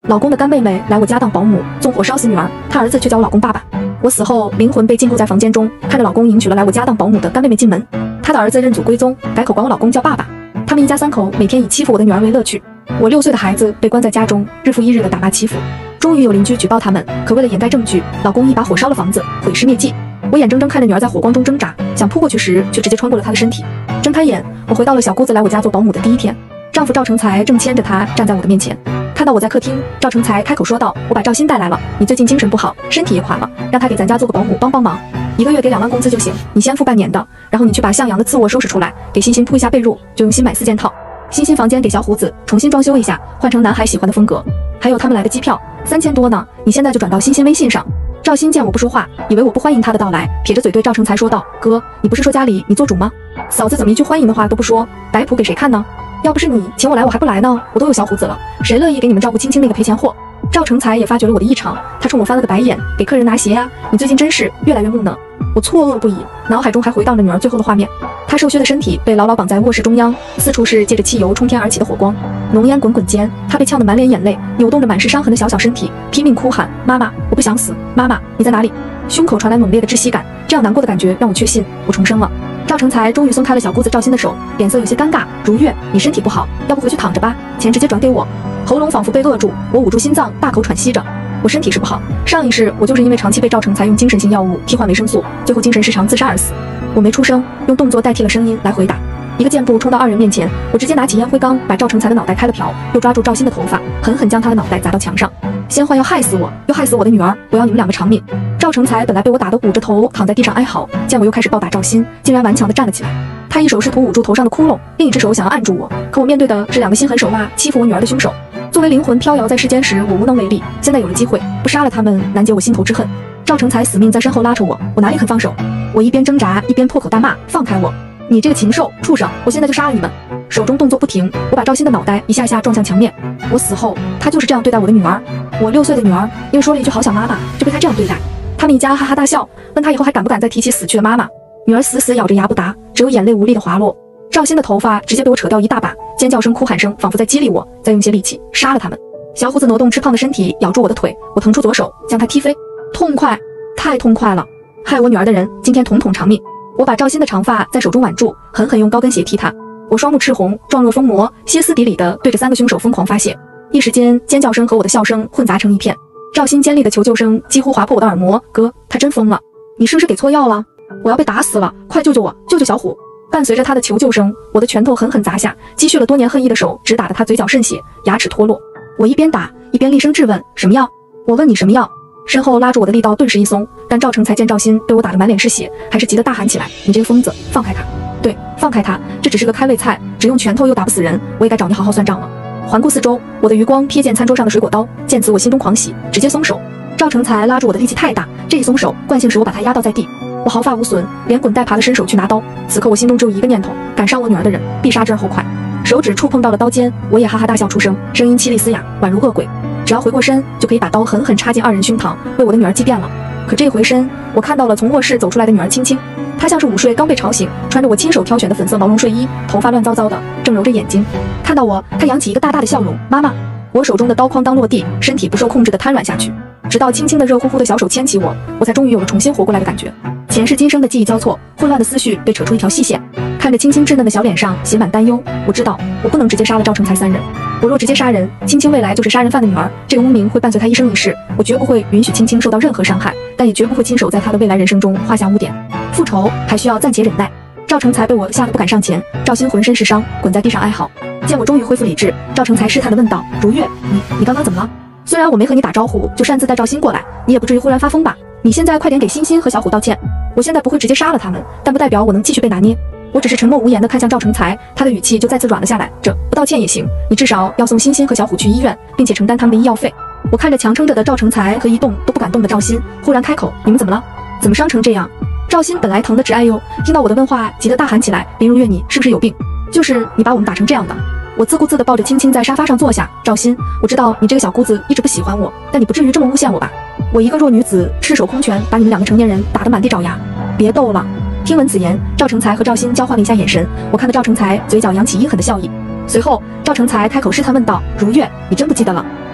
老公的干妹妹来我家当保姆，纵火烧死女儿，她儿子却叫我老公爸爸。我死后，灵魂被禁锢在房间中，看着老公迎娶了来我家当保姆的干妹妹进门。她的儿子认祖归宗，改口管我老公叫爸爸。他们一家三口每天以欺负我的女儿为乐趣。我6岁的孩子被关在家中，日复一日的打骂欺负。终于有邻居举报他们，可为了掩盖证据，老公一把火烧了房子，毁尸灭迹。我眼睁睁看着女儿在火光中挣扎，想扑过去时，却直接穿过了她的身体。睁开眼，我回到了小姑子来我家做保姆的第一天。丈夫赵成才正牵着她站在我的面前。看到我在客厅，赵成才开口说道：“我把赵鑫带来了，你最近精神不好，身体也垮了，让他给咱家做个保姆帮帮忙，1个月给2万工资就行，你先付半年的，然后你去把向阳的次卧收拾出来，给欣欣铺一下被褥，就用心买4件套。欣欣房间给小虎子重新装修一下，换成男孩喜欢的风格，还有他们来的机票3000多呢，你现在就转到欣欣微信上。”赵鑫见我不说话，以为我不欢迎他的到来，撇着嘴对赵成才说道：“哥，你不是说家里你做主吗？嫂子怎么一句欢迎的话都不说，摆谱给谁看呢？要不是你请我来，我还不来呢，我都有小虎子了，谁乐意给你们照顾青青那个赔钱货？”赵成才也发觉了我的异常，他冲我翻了个白眼，给客人拿鞋啊，你最近真是越来越木讷。我错愕不已，脑海中还回荡着女儿最后的画面，她瘦削的身体被牢牢绑在卧室中央，四处是借着汽油冲天而起的火光，浓烟滚滚间，她被呛得满脸眼泪，扭动着满是伤痕的小小身体，拼命哭喊：“妈妈，我不想死，妈妈，你在哪里？”胸口传来猛烈的窒息感，这样难过的感觉让我确信我重生了。赵成才终于松开了小姑子赵鑫的手，脸色有些尴尬：“如月，你身体不好，要不回去躺着吧，钱直接转给我。”喉咙仿佛被扼住，我捂住心脏，大口喘息着。我身体是不好，上一世我就是因为长期被赵成才用精神性药物替换维生素，最后精神失常自杀而死。我没出声，用动作代替了声音来回答。一个箭步冲到2人面前，我直接拿起烟灰缸把赵成才的脑袋开了瓢，又抓住赵鑫的头发，狠狠将他的脑袋砸到墙上。先坏要害死我，又害死我的女儿，我要你们2个偿命！赵成才本来被我打得捂着头躺在地上哀嚎，见我又开始暴打赵鑫，竟然顽强地站了起来。他一手试图捂住头上的窟窿，另一只手想要按住我，可我面对的是2个心狠手辣欺负我女儿的凶手。作为灵魂飘摇在世间时，我无能为力。现在有了机会，不杀了他们，难解我心头之恨。赵成才死命在身后拉扯我，我哪里肯放手？我一边挣扎一边破口大骂：“放开我！你这个禽兽畜生！我现在就杀了你们！”手中动作不停，我把赵鑫的脑袋一下下撞向墙面。我死后，他就是这样对待我的女儿。我6岁的女儿因为说了一句“好想妈妈”，就被他这样对待。他们一家哈哈大笑，问他以后还敢不敢再提起死去的妈妈。女儿死死咬着牙不答，只有眼泪无力的滑落。赵鑫的头发直接被我扯掉一大把，尖叫声哭喊声仿佛在激励我，再用些力气杀了他们。小虎子挪动吃胖的身体咬住我的腿，我腾出左手将他踢飞，痛快，太痛快了！害我女儿的人今天统统偿命！我把赵鑫的长发在手中挽住，狠狠用高跟鞋踢他。我双目赤红，状若疯魔，歇斯底里地对着3个凶手疯狂发泄。一时间，尖叫声和我的笑声混杂成一片。赵鑫尖利的求救声几乎划破我的耳膜。哥，他真疯了！你是不是给错药了？我要被打死了！快救救我！救救小虎！伴随着他的求救声，我的拳头狠狠砸下，积蓄了多年恨意的手直打得他嘴角渗血，牙齿脱落。我一边打一边厉声质问：“什么药？我问你什么药？”身后拉住我的力道顿时一松，但赵成才见赵鑫被我打得满脸是血，还是急得大喊起来：“你这个疯子，放开他！对，放开他！这只是个开胃菜，只用拳头又打不死人，我也该找你好好算账了。”环顾四周，我的余光瞥见餐桌上的水果刀，见此我心中狂喜，直接松手。赵成才拉住我的力气太大，这一松手，惯性使我把他压倒在地。我毫发无损，连滚带爬的伸手去拿刀。此刻我心中只有一个念头：敢伤我女儿的人，必杀之而后快。手指触碰到了刀尖，我也哈哈大笑出声，声音凄厉嘶哑，宛如恶鬼。只要回过身，就可以把刀狠狠插进2人胸膛，为我的女儿祭奠了。可这回身，我看到了从卧室走出来的女儿青青，她像是午睡刚被吵醒，穿着我亲手挑选的粉色毛绒睡衣，头发乱糟糟的，正揉着眼睛。看到我，她扬起一个大大的笑容：“妈妈。”我手中的刀哐当落地，身体不受控制的瘫软下去，直到轻轻的热乎乎的小手牵起我，我才终于有了重新活过来的感觉。前世今生的记忆交错，混乱的思绪被扯出一条细线。看着青青稚嫩的小脸上写满担忧，我知道我不能直接杀了赵成才3人。我若直接杀人，青青未来就是杀人犯的女儿，这个污名会伴随她一生一世。我绝不会允许青青受到任何伤害，但也绝不会亲手在她的未来人生中画下污点。复仇还需要暂且忍耐。赵成才被我吓得不敢上前，赵鑫浑身是伤，滚在地上哀嚎。见我终于恢复理智，赵成才试探地问道：“如月，你刚刚怎么了？虽然我没和你打招呼就擅自带赵鑫过来，你也不至于忽然发疯吧？你现在快点给欣欣和小虎道歉。我现在不会直接杀了他们，但不代表我能继续被拿捏。”我只是沉默无言地看向赵成才，他的语气就再次软了下来。这不道歉也行，你至少要送欣欣和小虎去医院，并且承担他们的医药费。我看着强撑着的赵成才和一动都不敢动的赵鑫，忽然开口：“你们怎么了？怎么伤成这样？”赵鑫本来疼得直哎呦，听到我的问话，急得大喊起来：“林如月，你是不是有病？就是你把我们打成这样的！”我自顾自地抱着青青在沙发上坐下。赵鑫，我知道你这个小姑子一直不喜欢我，但你不至于这么诬陷我吧？我一个弱女子赤手空拳把你们2个成年人打得满地找牙，别逗了。听闻此言，赵成才和赵鑫交换了一下眼神，我看到赵成才嘴角扬起阴狠的笑意。随后，赵成才开口试探问道：“如月，你真不记得了？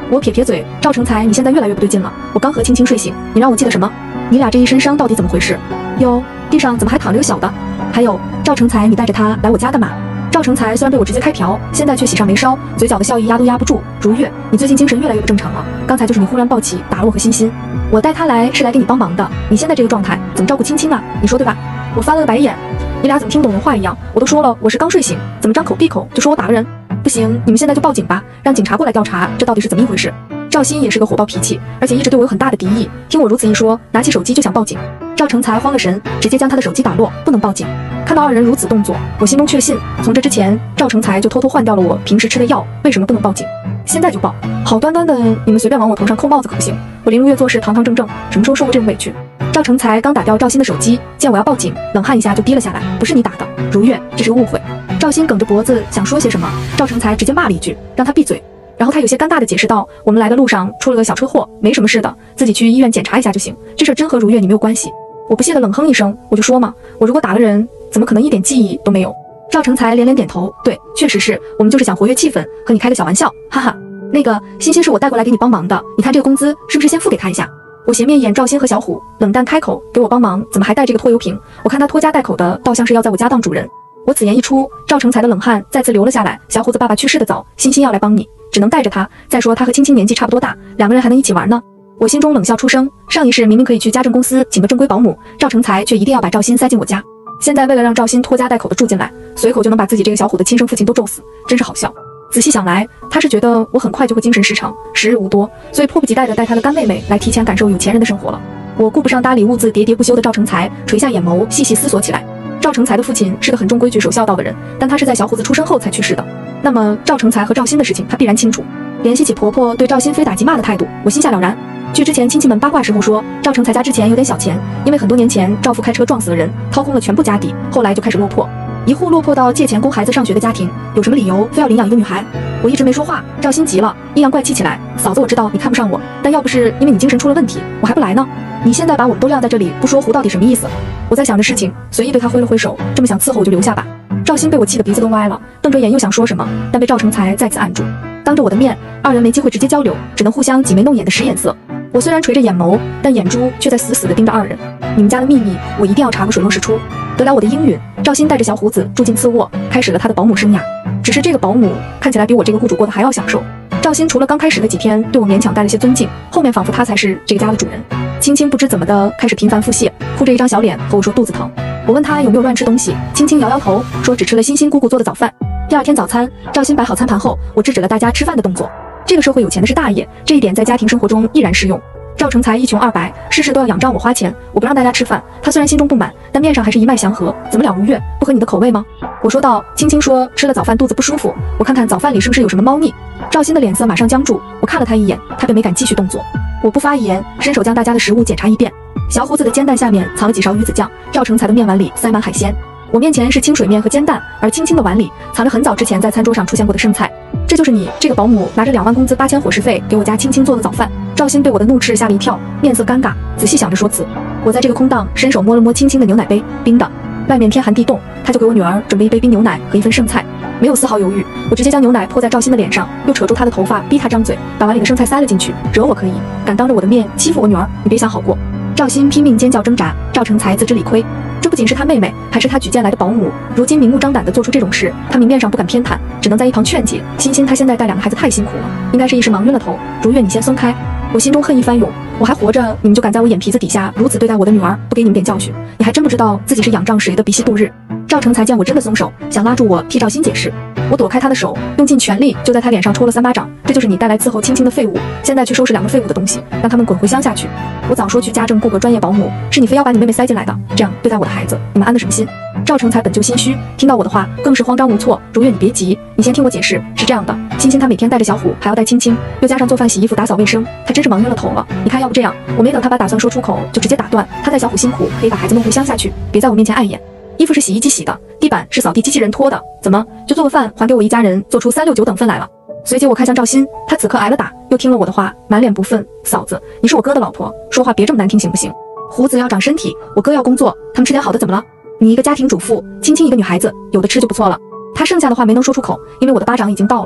我撇撇嘴，赵成才，你现在越来越不对劲了。我刚和青青睡醒，你让我记得什么？你俩这一身伤到底怎么回事？哟，地上怎么还躺着个小的？还有，赵成才，你带着他来我家干嘛？赵成才虽然被我直接开瓢，现在却喜上眉梢，嘴角的笑意压都压不住。如月，你最近精神越来越不正常了。刚才就是你忽然暴起打了我和欣欣，我带他来是来给你帮忙的。你现在这个状态怎么照顾青青啊？你说对吧？我翻了个白眼，你俩怎么听不懂人话一样？我都说了我是刚睡醒，怎么张口闭口就说我打了人？不行，你们现在就报警吧，让警察过来调查，这到底是怎么一回事？赵鑫也是个火爆脾气，而且一直对我有很大的敌意。听我如此一说，拿起手机就想报警。赵成才慌了神，直接将他的手机打落，不能报警。看到二人如此动作，我心中确信，从这之前，赵成才就偷偷换掉了我平时吃的药，为什么不能报警？现在就报，好端端的，你们随便往我头上扣帽子可不行？我林如月做事堂堂正正，什么时候受过这种委屈？赵成才刚打掉赵鑫的手机，见我要报警，冷汗一下就滴了下来，不是你打的，如月，这是个误会。赵鑫梗着脖子想说些什么，赵成才直接骂了一句，让他闭嘴。然后他有些尴尬地解释道，我们来的路上出了个小车祸，没什么事的，自己去医院检查一下就行，这事真和如月你没有关系。我不屑地冷哼一声，我就说嘛，我如果打了人，怎么可能一点记忆都没有？赵成才连连点头，对，确实是我们就是想活跃气氛，和你开个小玩笑，哈哈。那个欣欣是我带过来给你帮忙的，你看这个工资是不是先付给他一下？我斜面眼赵鑫和小虎，冷淡开口，给我帮忙怎么还带这个拖油瓶？我看他拖家带口的，倒像是要在我家当主人。我此言一出，赵成才的冷汗再次流了下来。小虎子爸爸去世的早，欣欣要来帮你，只能带着他。再说他和青青年纪差不多大，两个人还能一起玩呢。我心中冷笑出声，上一世明明可以去家政公司请个正规保姆，赵成才却一定要把赵鑫塞进我家。现在为了让赵鑫拖家带口的住进来，随口就能把自己这个小虎的亲生父亲都咒死，真是好笑。仔细想来，他是觉得我很快就会精神失常，时日无多，所以迫不及待地带他的干妹妹来提前感受有钱人的生活了。我顾不上搭理兀自喋喋不休的赵成才，垂下眼眸细细思索起来。赵成才的父亲是个很重规矩守孝道的人，但他是在小虎子出生后才去世的。那么赵成才和赵鑫的事情他必然清楚。联系起婆婆对赵鑫非打即骂的态度，我心下了然。据之前亲戚们八卦时候说，赵成才家之前有点小钱，因为很多年前赵父开车撞死了人，掏空了全部家底，后来就开始落魄。一户落魄到借钱供孩子上学的家庭，有什么理由非要领养一个女孩？我一直没说话，赵鑫急了，阴阳怪气起来。嫂子，我知道你看不上我，但要不是因为你精神出了问题，我还不来呢。你现在把我们都晾在这里不说胡，到底什么意思？我在想着事情，随意对他挥了挥手，这么想伺候我就留下吧。赵鑫被我气得鼻子都歪了，瞪着眼又想说什么，但被赵成才再次按住。当着我的面，二人没机会直接交流，只能互相挤眉弄眼的使眼色。我虽然垂着眼眸，但眼珠却在死死地盯着二人。你们家的秘密，我一定要查个水落石出。得了我的应允，赵鑫带着小虎子住进次卧，开始了他的保姆生涯。只是这个保姆看起来比我这个雇主过得还要享受。赵鑫除了刚开始的几天对我勉强带了些尊敬，后面仿佛他才是这个家的主人。青青不知怎么的开始频繁腹泻，哭着一张小脸和我说肚子疼。我问他有没有乱吃东西，青青摇摇头，说只吃了欣欣姑姑做的早饭。第二天早餐，赵鑫摆好餐盘后，我制止了大家吃饭的动作。这个社会有钱的是大爷，这一点在家庭生活中依然适用。赵成才一穷二白，事事都要仰仗我花钱，我不让大家吃饭，他虽然心中不满，但面上还是一脉祥和。怎么了如月，不合你的口味吗？我说道。青青说吃了早饭肚子不舒服，我看看早饭里是不是有什么猫腻。赵鑫的脸色马上僵住，我看了他一眼，他便没敢继续动作。我不发一言，伸手将大家的食物检查一遍。小虎子的煎蛋下面藏了几勺鱼子酱，赵成才的面碗里塞满海鲜。我面前是清水面和煎蛋，而青青的碗里藏着很早之前在餐桌上出现过的剩菜。这就是你这个保姆拿着2万工资8000伙食费给我家青青做的早饭。赵鑫被我的怒斥吓了一跳，面色尴尬，仔细想着说辞。我在这个空档伸手摸了摸青青的牛奶杯，冰的，外面天寒地冻，他就给我女儿准备一杯冰牛奶和一份剩菜。没有丝毫犹豫，我直接将牛奶泼在赵鑫的脸上，又扯住他的头发，逼他张嘴，把碗里的剩菜塞了进去。惹我可以，敢当着我的面欺负我女儿，你别想好过。赵鑫拼命尖叫挣扎，赵成才自知理亏，这不仅是他妹妹，还是他举荐来的保姆，如今明目张胆地做出这种事，他明面上不敢偏袒，只能在一旁劝解。欣欣她现在带2个孩子太辛苦了，应该是一时忙晕了头，如愿你先松开。我心中恨意翻涌，我还活着，你们就敢在我眼皮子底下如此对待我的女儿，不给你们点教训，你还真不知道自己是仰仗谁的鼻息度日。赵成才见我真的松手，想拉住我替赵鑫解释，我躲开他的手，用尽全力就在他脸上抽了3巴掌。这就是你带来伺候青青的废物，现在去收拾2个废物的东西，让他们滚回乡下去。我早说去家政雇个专业保姆，是你非要把你妹妹塞进来的，这样对待我的孩子，你们安的什么心？赵成才本就心虚，听到我的话更是慌张无措。如月你别急，你先听我解释。是这样的，欣欣她每天带着小虎，还要带青青，又加上做饭洗衣服打扫卫生，她真是忙晕了头了。你看要不这样，我没等她把打算说出口，就直接打断，她带小虎辛苦，可以把孩子弄回乡下去，别在我面前碍眼。衣服是洗衣机洗的，地板是扫地机器人拖的，怎么就做个饭还给我一家人做出3、6、9等份来了？随即我看向赵鑫，他此刻挨了打，又听了我的话，满脸不忿。嫂子，你是我哥的老婆，说话别这么难听行不行？虎子要长身体，我哥要工作，他们吃点好的怎么了？你一个家庭主妇，青青一个女孩子，有的吃就不错了。他剩下的话没能说出口，因为我的巴掌已经到了。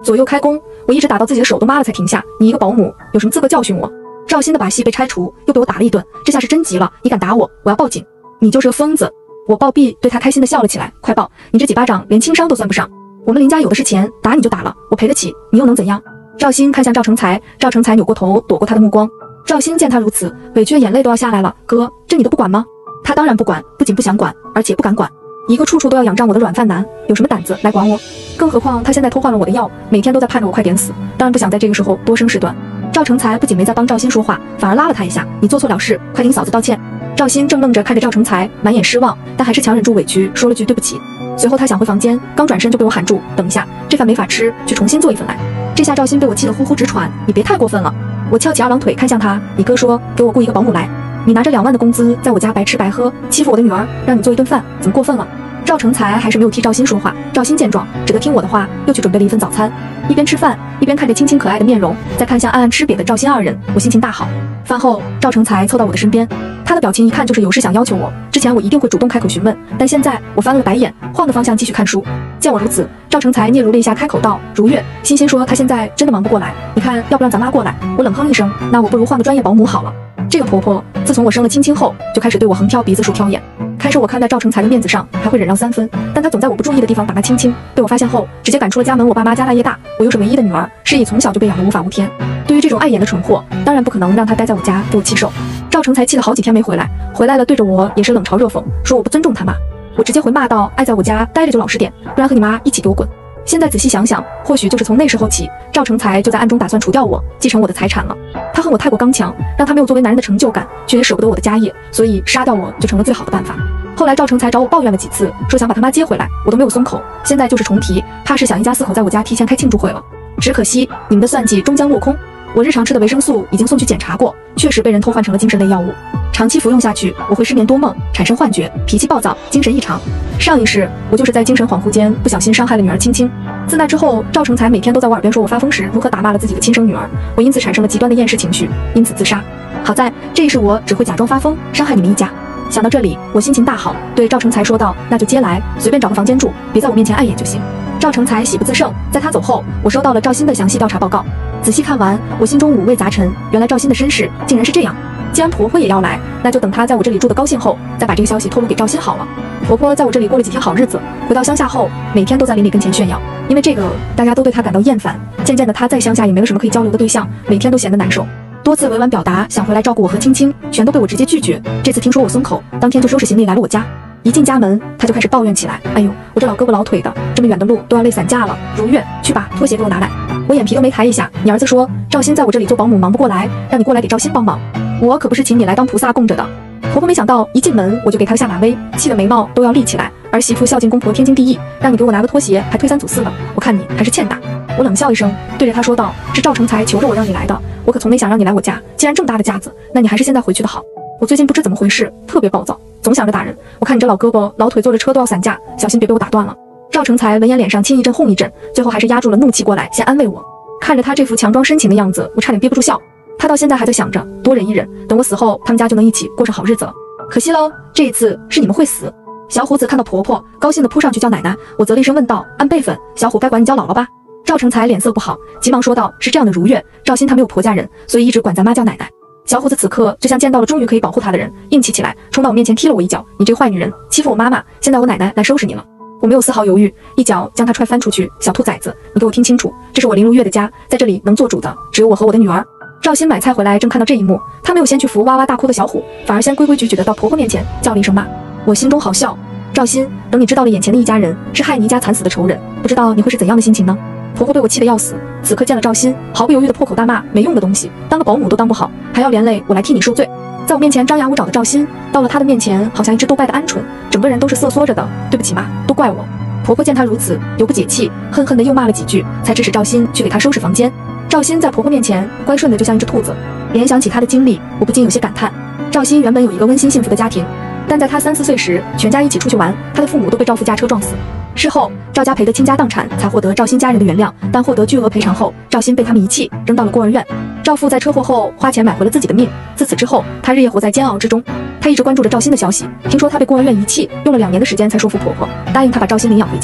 左右开弓，我一直打到自己的手都麻了才停下。你一个保姆有什么资格教训我？赵鑫的把戏被拆除，又被我打了一顿，这下是真急了，你敢打我，我要报警！你就是个疯子！我暴毙，对他开心的笑了起来。快报，你这几巴掌连轻伤都算不上。我们林家有的是钱，打你就打了，我赔得起，你又能怎样？赵鑫看向赵成才，赵成才扭过头躲过他的目光。赵鑫见他如此，委屈的眼泪都要下来了。哥，这你都不管吗？他当然不管，不仅不想管，而且不敢管。一个处处都要仰仗我的软饭男，有什么胆子来管我？更何况他现在偷换了我的药，每天都在盼着我快点死，当然不想在这个时候多生事端。赵成才不仅没在帮赵鑫说话，反而拉了他一下，你做错了事，快听嫂子道歉。赵鑫正愣着看着赵成才，满眼失望，但还是强忍住委屈说了句对不起。随后他想回房间，刚转身就被我喊住，等一下，这饭没法吃，去重新做一份来。这下赵鑫被我气得呼呼直喘，你别太过分了。我翘起二郎腿看向他，你哥说给我雇一个保姆来，你拿着2万的工资在我家白吃白喝，欺负我的女儿，让你做一顿饭，怎么过分了？赵成才还是没有替赵鑫说话，赵鑫见状只得听我的话，又去准备了一份早餐，一边吃饭一边看着清清可爱的面容，再看向暗暗吃瘪的赵鑫二人，我心情大好。饭后赵成才凑到我的身边，他的表情一看就是有事想要求我，之前我一定会主动开口询问，但现在我翻了白眼，换个方向继续看书。见我如此，赵成才嗫嚅了一下，开口道：如月，欣欣说他现在真的忙不过来，你看要不让咱妈过来？我冷哼一声，那我不如换个专业保姆好了。这个婆婆自从我生了青青后，就开始对我横挑鼻子竖挑眼。开始我看在赵成才的面子上还会忍让3分，但他总在我不注意的地方打骂青青，被我发现后直接赶出了家门。我爸妈家大业大，我又是唯一的女儿，师爷从小就被养得无法无天。对于这种碍眼的蠢货，当然不可能让他待在我家给我气受。赵成才气了好几天没回来，回来了对着我也是冷嘲热讽，说我不尊重他妈。我直接回骂道：爱在我家待着就老实点，不然和你妈一起给我滚。现在仔细想想，或许就是从那时候起，赵成才就在暗中打算除掉我，继承我的财产了。他恨我太过刚强，让他没有作为男人的成就感，却也舍不得我的家业，所以杀掉我就成了最好的办法。后来赵成才找我抱怨了几次，说想把他妈接回来，我都没有松口。现在就是重提，怕是想一家4口在我家提前开庆祝会了。只可惜你们的算计终将落空。我日常吃的维生素已经送去检查过，确实被人偷换成了精神类药物。长期服用下去，我会失眠多梦，产生幻觉，脾气暴躁，精神异常。上一世我就是在精神恍惚间不小心伤害了女儿青青。自那之后，赵成才每天都在我耳边说我发疯时如何打骂了自己的亲生女儿，我因此产生了极端的厌世情绪，因此自杀。好在这一世我只会假装发疯，伤害你们一家。想到这里，我心情大好，对赵成才说道：那就接来，随便找个房间住，别在我面前碍眼就行。赵成才喜不自胜，在他走后，我收到了赵鑫的详细调查报告。仔细看完，我心中五味杂陈，原来赵鑫的身世竟然是这样。既然婆婆也要来，那就等她在我这里住得高兴后，再把这个消息透露给赵鑫好了。婆婆在我这里过了几天好日子，回到乡下后，每天都在邻里跟前炫耀，因为这个大家都对她感到厌烦。渐渐的，她在乡下也没了什么可以交流的对象，每天都闲得难受。多次委婉表达想回来照顾我和青青，全都被我直接拒绝。这次听说我松口，当天就收拾行李来了我家。一进家门，他就开始抱怨起来：哎呦，我这老胳膊老腿的，这么远的路都要累散架了。如月，去吧，拖鞋给我拿来。我眼皮都没抬一下，你儿子说赵鑫在我这里做保姆忙不过来，让你过来给赵鑫帮忙。我可不是请你来当菩萨供着的。婆婆没想到一进门我就给她下马威，气得眉毛都要立起来。儿媳妇孝敬公婆天经地义，让你给我拿个拖鞋还推三阻四的，我看你还是欠打。我冷笑一声，对着她说道：是赵成才求着我让你来的，我可从没想让你来我家，既然这么大的架子，那你还是现在回去的好。我最近不知怎么回事，特别暴躁，总想着打人。我看你这老胳膊老腿坐着车都要散架，小心别被我打断了。赵成才闻言脸上亲一阵哄一阵，最后还是压住了怒气过来，先安慰我。看着他这副强装深情的样子，我差点憋不住笑。他到现在还在想着多忍一忍，等我死后他们家就能一起过上好日子了。可惜喽，这一次是你们会死。小虎子看到婆婆，高兴地扑上去叫奶奶。我啧了一声问道：按辈分，小虎该管你叫姥姥吧？赵成才脸色不好，急忙说道：是这样的，如月，赵鑫他没有婆家人，所以一直管咱妈叫奶奶。小虎子此刻就像见到了终于可以保护他的人，硬气起来，冲到我面前踢了我一脚：你这个坏女人，欺负我妈妈，现在我奶奶来收拾你了。我没有丝毫犹豫，一脚将他踹翻出去。小兔崽子，你给我听清楚，这是我林如月的家，在这里能做主的只有我和我的女儿。赵鑫买菜回来，正看到这一幕，他没有先去扶哇哇大哭的小虎，反而先规规矩矩的到婆婆面前叫了一声妈。我心中好笑，赵鑫，等你知道了眼前的一家人是害你一家惨死的仇人，不知道你会是怎样的心情呢？婆婆被我气得要死，此刻见了赵鑫，毫不犹豫的破口大骂：没用的东西，当个保姆都当不好，还要连累我来替你受罪。在我面前张牙舞爪的赵鑫，到了他的面前好像一只斗败的鹌鹑，整个人都是瑟缩着的。对不起妈，都怪我。婆婆见他如此，犹不解气，恨恨的又骂了几句，才指使赵鑫去给他收拾房间。赵鑫在婆婆面前乖顺的就像一只兔子。联想起他的经历，我不禁有些感叹。赵鑫原本有一个温馨幸福的家庭，但在他3、4岁时，全家一起出去玩，他的父母都被赵父驾车撞死。事后赵家赔得倾家荡产，才获得赵鑫家人的原谅，但获得巨额赔偿后，赵鑫被他们遗弃，扔到了孤儿院。赵父在车祸后花钱买回了自己的命，自此之后，他日夜活在煎熬之中。他一直关注着赵鑫的消息，听说他被孤儿院遗弃，用了2年的时间才说服婆婆，答应他把赵鑫领养回家。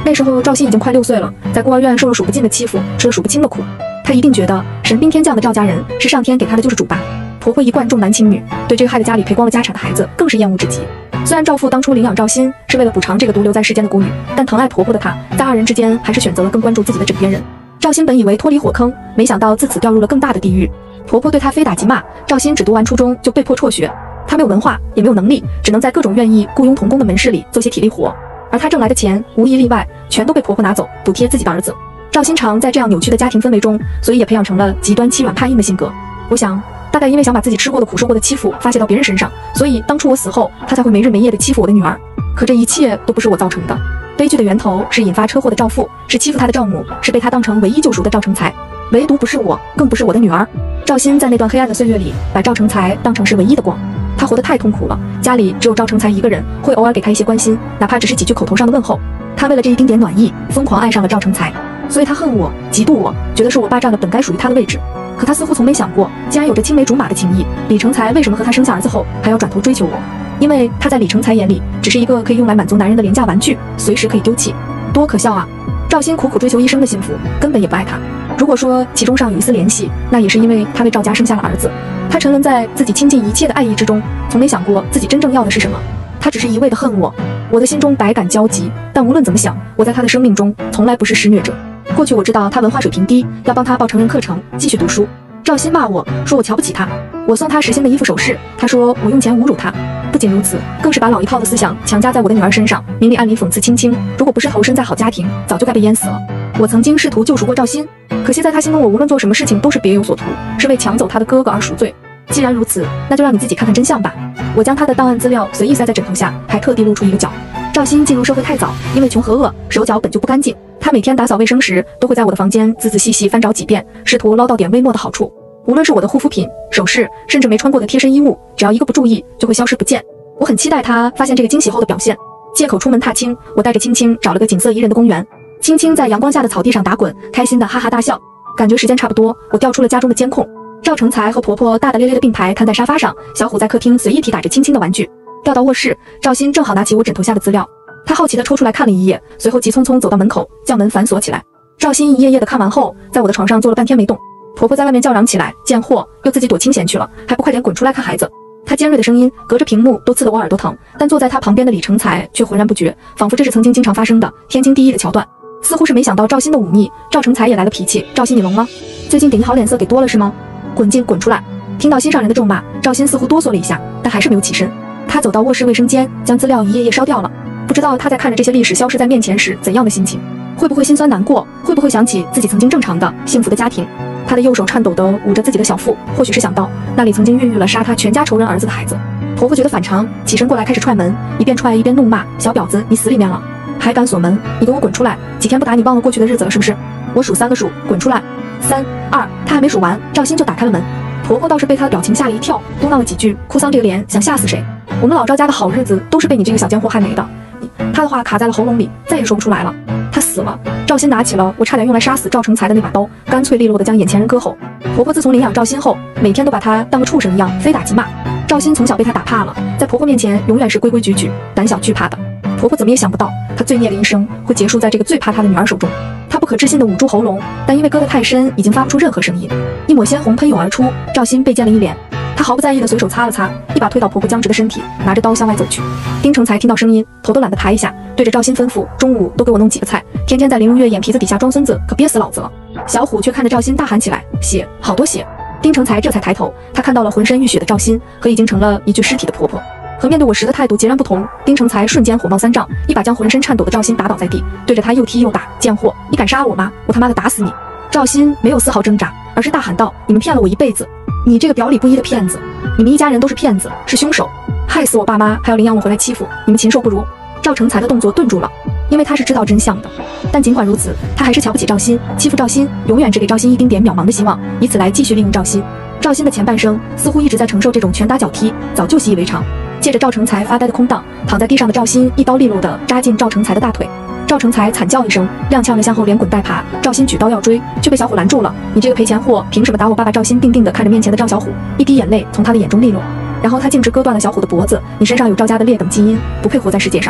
那时候赵鑫已经快6岁了，在孤儿院受了数不尽的欺负，吃了数不清的苦。她一定觉得神兵天降的赵家人是上天给她的救世主吧。婆婆一贯重男轻女，对这个害得家里赔光了家产的孩子更是厌恶至极。虽然赵父当初领养赵鑫是为了补偿这个独留在世间的孤女，但疼爱婆婆的她，在二人之间还是选择了更关注自己的枕边人。赵鑫本以为脱离火坑，没想到自此掉入了更大的地狱。婆婆对她非打即骂，赵鑫只读完初中就被迫辍学。她没有文化，也没有能力，只能在各种愿意雇佣童工的门市里做些体力活。而她挣来的钱无一例外全都被婆婆拿走，补贴自己的儿子。赵鑫常在这样扭曲的家庭氛围中，所以也培养成了极端欺软怕硬的性格。我想，大概因为想把自己吃过的苦、受过的欺负发泄到别人身上，所以当初我死后，他才会没日没夜地欺负我的女儿。可这一切都不是我造成的，悲剧的源头是引发车祸的赵父，是欺负他的赵母，是被他当成唯一救赎的赵成才，唯独不是我，更不是我的女儿。赵鑫在那段黑暗的岁月里，把赵成才当成是唯一的光。他活得太痛苦了，家里只有赵成才一个人，会偶尔给他一些关心，哪怕只是几句口头上的问候。他为了这一丁点暖意，疯狂爱上了赵成才，所以他恨我，嫉妒我，觉得是我霸占了本该属于他的位置。可他似乎从没想过，既然有着青梅竹马的情谊，李成才为什么和他生下儿子后还要转头追求我？因为他在李成才眼里只是一个可以用来满足男人的廉价玩具，随时可以丢弃，多可笑啊！赵鑫苦苦追求一生的幸福，根本也不爱他。如果说其中尚有一丝联系，那也是因为他为赵家生下了儿子。他沉沦在自己倾尽一切的爱意之中，从没想过自己真正要的是什么。他只是一味的恨我，我的心中百感交集。但无论怎么想，我在他的生命中从来不是施虐者。过去我知道他文化水平低，要帮他报成人课程，继续读书。赵鑫骂我说我瞧不起他，我送他10新的衣服首饰，他说我用钱侮辱他。不仅如此，更是把老一套的思想强加在我的女儿身上，明里暗里讽刺青青，如果不是投身在好家庭，早就该被淹死了。我曾经试图救赎过赵鑫，可惜在他心中，我无论做什么事情都是别有所图，是为抢走他的哥哥而赎罪。既然如此，那就让你自己看看真相吧。我将他的档案资料随意塞在枕头下，还特地露出一个角。赵鑫进入社会太早，因为穷和恶，手脚本就不干净。他每天打扫卫生时，都会在我的房间仔仔细细翻找几遍，试图捞到点微末的好处。无论是我的护肤品、首饰，甚至没穿过的贴身衣物，只要一个不注意，就会消失不见。我很期待他发现这个惊喜后的表现。借口出门踏青，我带着青青找了个景色宜人的公园。青青在阳光下的草地上打滚，开心的哈哈大笑。感觉时间差不多，我调出了家中的监控。赵成才和婆婆大大咧咧的并排看在沙发上，小虎在客厅随意踢打着青青的玩具。调到卧室，赵鑫正好拿起我枕头下的资料，他好奇地抽出来看了一眼，随后急匆匆走到门口，将门反锁起来。赵鑫一页页的看完后，在我的床上坐了半天没动。婆婆在外面叫嚷起来，贱货，又自己躲清闲去了，还不快点滚出来看孩子。她尖锐的声音隔着屏幕都刺得我耳朵疼，但坐在她旁边的李成才却浑然不觉，仿佛这是曾经经常发生的天经地义的桥段。似乎是没想到赵鑫的忤逆，赵成才也来了脾气。赵鑫，你聋了？最近顶好脸色给多了是吗？滚进滚出来！听到心上人的咒骂，赵鑫似乎哆嗦了一下，但还是没有起身。他走到卧室卫生间，将资料一页页烧掉了。不知道他在看着这些历史消失在面前时怎样的心情，会不会心酸难过，会不会想起自己曾经正常的幸福的家庭。他的右手颤抖地捂着自己的小腹，或许是想到那里曾经孕育了杀他全家仇人儿子的孩子。婆婆觉得反常，起身过来开始踹门，一边踹一边怒骂：小婊子，你死里面了，还敢锁门，你给我滚出来！几天不打你忘了过去的日子了是不是？我数3个数，滚出来！3、2，他还没数完，赵鑫就打开了门。婆婆倒是被他的表情吓了一跳，嘟囔了几句，哭丧这个脸想吓死谁？我们老赵家的好日子都是被你这个小贱货害没的。他的话卡在了喉咙里，再也说不出来了。他死了。赵鑫拿起了我差点用来杀死赵成才的那把刀，干脆利落地将眼前人割喉。婆婆自从领养赵鑫后，每天都把他当个畜生一样非打即骂。赵鑫从小被他打怕了，在婆婆面前永远是规规矩矩、胆小惧怕的。婆婆怎么也想不到，她罪孽的一生会结束在这个最怕她的女儿手中。她不可置信地捂住喉咙，但因为割得太深，已经发不出任何声音。一抹鲜红喷涌而出，赵鑫被溅了一脸。他毫不在意地随手擦了擦，一把推倒婆婆僵直的身体，拿着刀向外走去。丁成才听到声音，头都懒得抬一下，对着赵鑫吩咐：中午都给我弄几个菜，天天在林如月眼皮子底下装孙子，可憋死老子了。小虎却看着赵鑫大喊起来：血，好多血！丁成才这才抬头，他看到了浑身浴血的赵鑫和已经成了一具尸体的婆婆。和面对我时的态度截然不同，丁成才瞬间火冒三丈，一把将浑身颤抖的赵鑫打倒在地，对着他又踢又打：贱货，你敢杀我吗？我他妈的打死你！赵鑫没有丝毫挣扎，而是大喊道：你们骗了我一辈子，你这个表里不一的骗子，你们一家人都是骗子，是凶手，害死我爸妈，还要领养我回来欺负你们，禽兽不如！赵成才的动作顿住了，因为他是知道真相的，但尽管如此，他还是瞧不起赵鑫，欺负赵鑫，永远只给赵鑫一丁点渺茫的希望，以此来继续利用赵鑫。赵鑫的前半生似乎一直在承受这种拳打脚踢，早就习以为常。借着赵成才发呆的空档，躺在地上的赵鑫一刀利落地扎进赵成才的大腿。赵成才惨叫一声，踉跄着向后连滚带爬。赵鑫举刀要追，却被小虎拦住了。你这个赔钱货，凭什么打我爸爸？赵鑫定定地看着面前的赵小虎，一滴眼泪从他的眼中利落。然后他径直割断了小虎的脖子。你身上有赵家的劣等基因，不配活在世界上。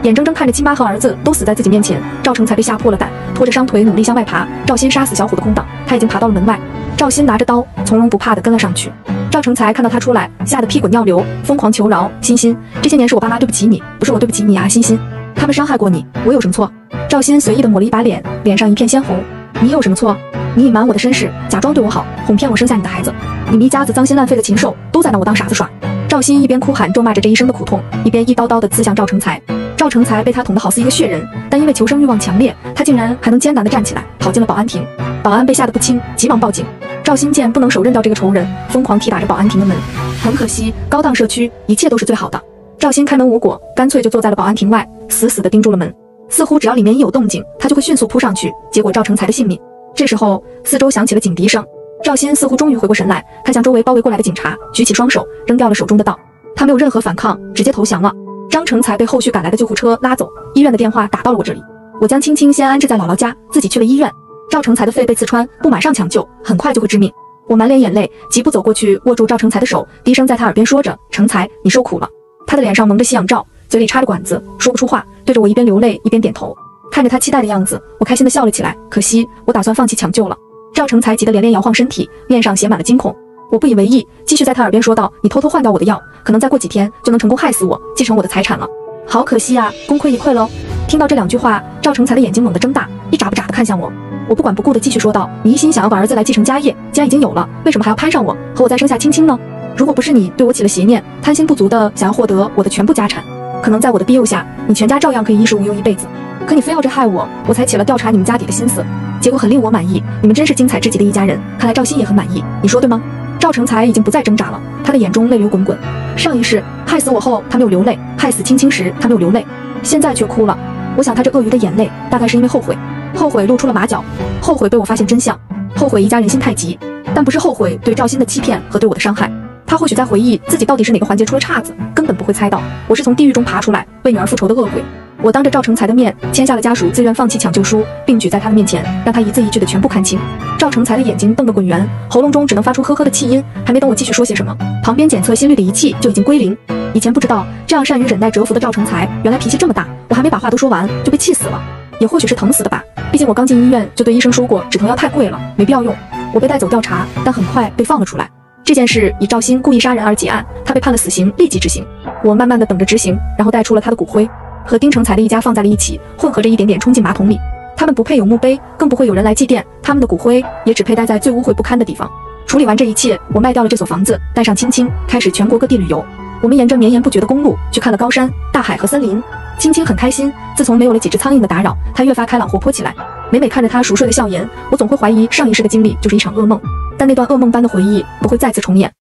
眼睁睁看着亲妈和儿子都死在自己面前，赵成才被吓破了胆，拖着伤腿努力向外爬。赵鑫杀死小虎的空档，他已经爬到了门外。赵鑫拿着刀，从容不怕地跟了上去。赵成才看到他出来，吓得屁滚尿流，疯狂求饶：“欣欣，这些年是我爸妈对不起你，不是我对不起你啊，欣欣，他们伤害过你，我有什么错？”赵鑫随意地抹了一把脸，脸上一片鲜红。你有什么错？你隐瞒我的身世，假装对我好，哄骗我生下你的孩子，你们一家子脏心烂肺的禽兽都在拿我当傻子耍。赵鑫一边哭喊咒骂着这一生的苦痛，一边一刀刀地刺向赵成才。赵成才被他捅得好似一个血人，但因为求生欲望强烈，他竟然还能艰难地站起来，跑进了保安亭。保安被吓得不轻，急忙报警。赵鑫见不能手刃掉这个仇人，疯狂踢打着保安亭的门。很可惜，高档社区一切都是最好的。赵鑫开门无果，干脆就坐在了保安亭外，死死地盯住了门，似乎只要里面一有动静，他就会迅速扑上去，结果赵成才的性命。这时候，四周响起了警笛声。赵鑫似乎终于回过神来，看向周围包围过来的警察，举起双手，扔掉了手中的刀。他没有任何反抗，直接投降了。张成才被后续赶来的救护车拉走，医院的电话打到了我这里。我将青青先安置在姥姥家，自己去了医院。赵成才的肺被刺穿，不马上抢救，很快就会致命。我满脸眼泪，疾步走过去，握住赵成才的手，低声在他耳边说着：“成才，你受苦了。”他的脸上蒙着吸氧罩，嘴里插着管子，说不出话，对着我一边流泪一边点头。看着他期待的样子，我开心地笑了起来。可惜，我打算放弃抢救了。赵成才急得连连摇晃身体，面上写满了惊恐。我不以为意，继续在他耳边说道：“你偷偷换掉我的药，可能再过几天就能成功害死我，继承我的财产了。好可惜啊，功亏一篑喽。”听到这两句话，赵成才的眼睛猛地睁大，一眨不眨地看向我。我不管不顾地继续说道：“你一心想要个儿子来继承家业，既然已经有了，为什么还要攀上我，和我再生下青青呢？如果不是你对我起了邪念，贪心不足的想要获得我的全部家产，可能在我的庇佑下，你全家照样可以衣食无忧一辈子。可你非要这害我，我才起了调查你们家底的心思，结果很令我满意。你们真是精彩至极的一家人，看来赵鑫也很满意，你说对吗？”赵成才已经不再挣扎了，他的眼中泪流滚滚。上一世害死我后，他没有流泪；害死青青时，他没有流泪，现在却哭了。我想他这鳄鱼的眼泪，大概是因为后悔，后悔露出了马脚，后悔被我发现真相，后悔一家人心太急，但不是后悔对赵鑫的欺骗和对我的伤害。他或许在回忆自己到底是哪个环节出了岔子，根本不会猜到我是从地狱中爬出来为女儿复仇的恶鬼。我当着赵成才的面签下了家属自愿放弃抢救书，并举在他的面前，让他一字一句的全部看清。赵成才的眼睛瞪得滚圆，喉咙中只能发出呵呵的气音，还没等我继续说些什么，旁边检测心率的仪器就已经归零。以前不知道这样善于忍耐蛰伏的赵成才，原来脾气这么大，我还没把话都说完就被气死了。也或许是疼死的吧，毕竟我刚进医院就对医生说过止疼药太贵了，没必要用。我被带走调查，但很快被放了出来。这件事以赵鑫故意杀人而结案，他被判了死刑，立即执行。我慢慢的等着执行，然后带出了他的骨灰，和丁成才的一家放在了一起，混合着一点点冲进马桶里。他们不配有墓碑，更不会有人来祭奠，他们的骨灰也只配待在最污秽不堪的地方。处理完这一切，我卖掉了这所房子，带上青青，开始全国各地旅游。我们沿着绵延不绝的公路去看了高山、大海和森林。青青很开心，自从没有了几只苍蝇的打扰，她越发开朗活泼起来。每每看着她熟睡的笑颜，我总会怀疑上一世的经历就是一场噩梦，但那段噩梦般的回忆不会再次重演。